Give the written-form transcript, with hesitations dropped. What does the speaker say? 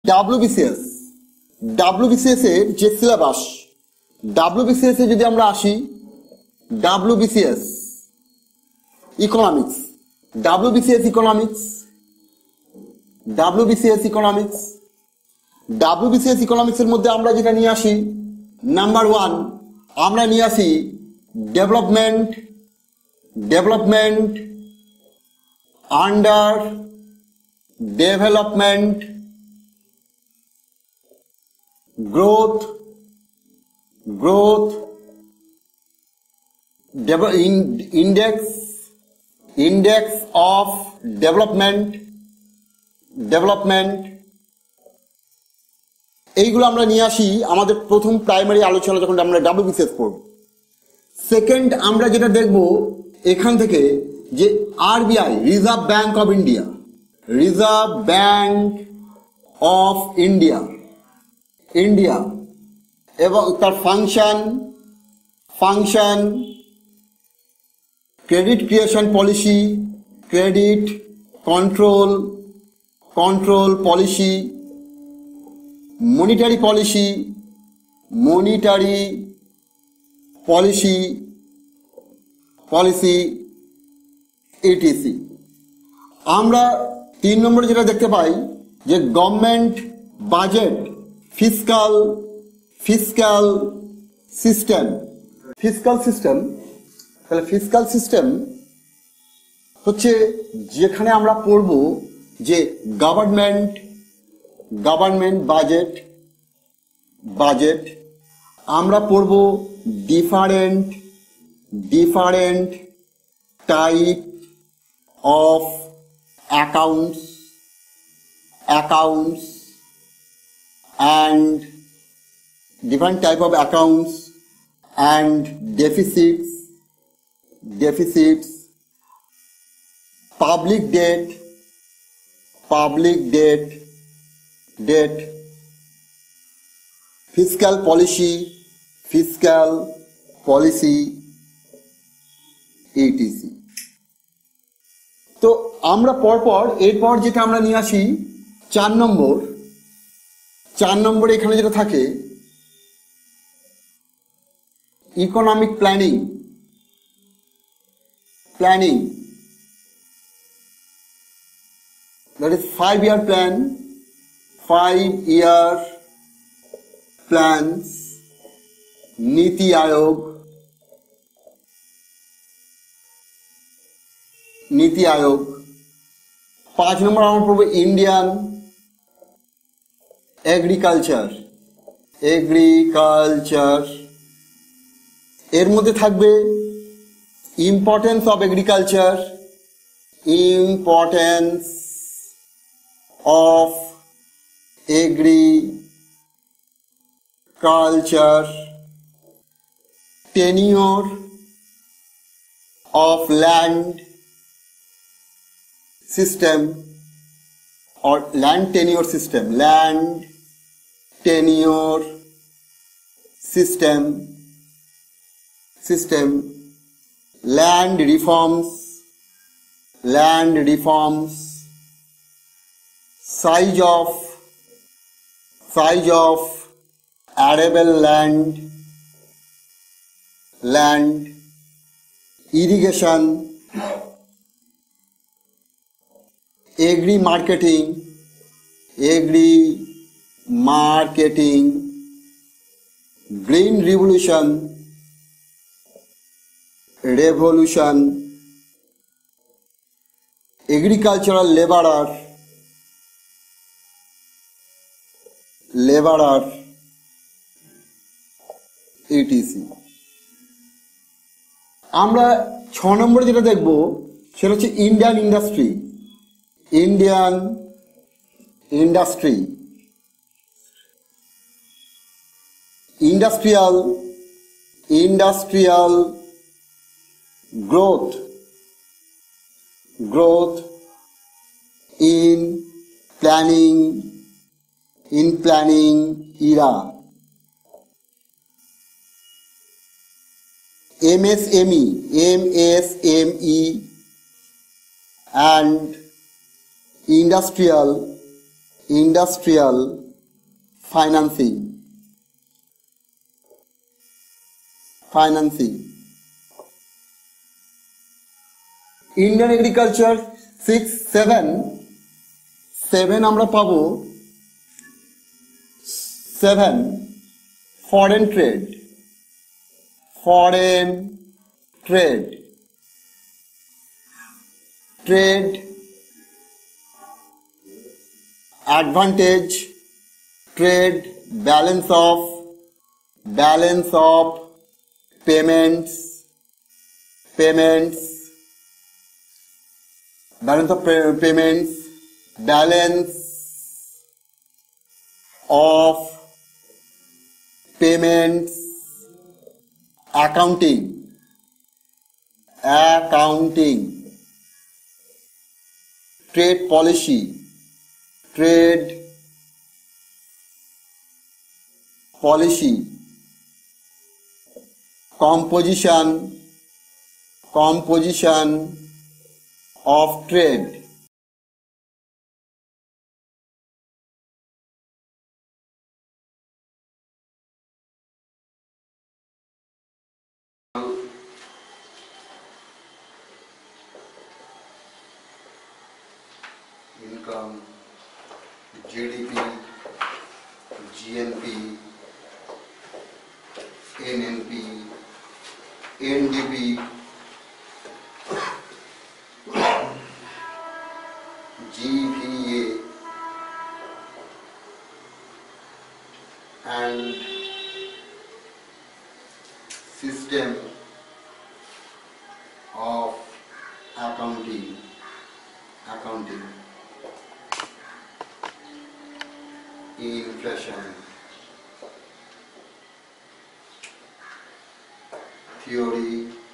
WBCS, WBCS এর যে syllabus, WBCS এ যদি আমরা আসি, WBCS economics, WBCS economics, WBCS economics, WBCS economics এর মধ্যে আমরা যেটা নিয়ে আসি, নাম্বার 1 আমরা নিয়ে আসি development, development under development, growth, growth, index, index of development, development, এইগুলো আমরা নিয়ে আসি আমাদের প্রথম প্রাইমারি আলোচনা যখন আমরা ডাব্লিউবিসিএস পড়ব। সেকেন্ড আমরা যেটা দেখব এখান থেকে যে RBI, reserve bank of India, reserve bank of India, India এবং তার function, function, credit creation policy, credit control, control policy, monetary policy, monetary policy, policy etc. আমরা 3 নম্বরে যেটা দেখতে পাই যে government budget, fiscal, fiscal system, fiscal system. তাহলে fiscal system হচ্ছে যেখানে আমরা পড়ব যে গভর্নমেন্ট, গভর্নমেন্ট বাজেট, বাজেট আমরা পড়ব different, different type of accounts, accounts and different type of accounts and deficits, deficits, public debt, public debt, debt, fiscal policy, fiscal policy, etc. তো আমরা পরপর এরপর যেটা আমরা নিয়ে আসি 4 নম্বর, 4 নম্বরে এখানে যেটা থাকে economic planning, planning that is 5-year plan, 5-year plans, নীতি আয়োগ, নীতি আয়োগ। 5 নম্বর আমরা পড়বো ইন্ডিয়ান এগ্রিকালচার, এগ্রিকালচার এর মধ্যে থাকবে importance of agriculture, importance of agriculture, tenure of land system or land tenure system, land tenure system, system, land reforms, land reforms, size of arable land, land, irrigation, agri marketing, agri marketing, green revolution, revolution, agricultural laborer, laborer, etc. আমরা 6 নম্বরে যেটা দেখব সেটা হচ্ছে Indian industry, Indian industry, industrial, industrial growth, growth in planning, in planning era, MSME, MSME and industrial, industrial financing, Indian agriculture 7 আমরা পাবো 7 foreign trade, trade advantage, trade balance of payments, balance of payments, balance of payments, accounting, trade policy, composition of trade, income, GDP, GNP, NNP, NDP, GVA, and system of accounting, inflation, theory